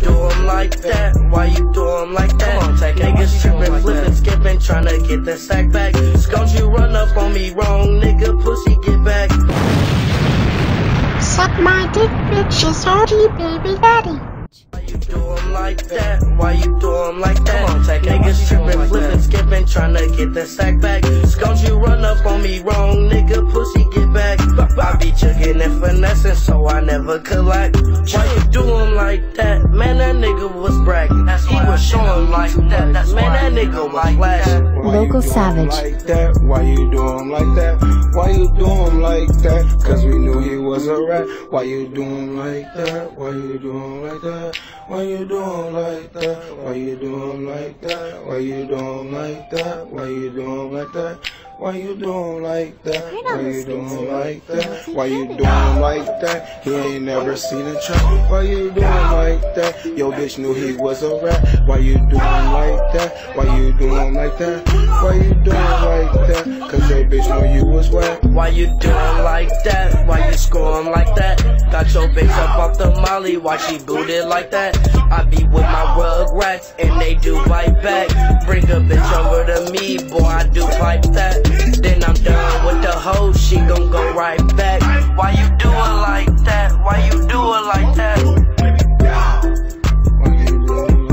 do 'em like that? Why you do 'em like that? Come on, take niggas trippin', flippin', skippin', tryna get the sack back. Scones, you run up on me wrong, nigga, pussy, get back. Suck my dick, bitch, it's OG, baby daddy. Why you do 'em like that? Why you do 'em like that? Come on, take niggas trippin', flippin', skippin', tryna get the sack back. Scones, you run up on me wrong, nigga, pussy, get back. I be juggin' and finessing, so I never collect. Why you do 'em like that? Man, that nigga was bragging. He was showing like that. Man, that nigga was flashing. Local Savage. Like that? Why you do 'em like that? Why you do 'em like that? Cause we knew he was a rat. Why you do 'em like that? Why you do 'em like that? Why you do 'em like that? Why you do 'em like that? Why you do 'em like that? Why you do 'em like that? Why you do 'em like that? Why you do 'em like that? Why you do 'em like that? He ain't never seen a trap. Why you do 'em like that? Yo, bitch knew he was a rat. Why you do 'em like that? Why you do 'em like that? Why you do 'em like that? Cause your bitch know you was wet. Why you do 'em like that? Why you score 'em like that? Got your bitch up off the molly, why she booted like that? I be with my rugrats and they do bite back. Bring a bitch over to me, boy, I do pipe that. Then I'm done with the hoe, she gon' go right back. Why you do it like that? Why you do it like that? Why you do 'em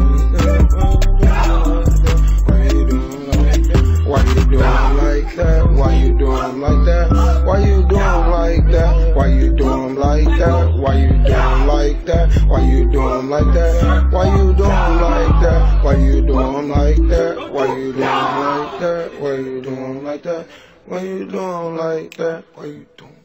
like that? Why you do 'em like that? Why you do 'em like that? Why you do 'em like that? Why you do 'em like that? Why you do 'em like that? Why you do 'em like that? Why you do 'em like that? Why you do 'em like that? Why you do 'em like that? Why you do 'em like that? Why you do 'em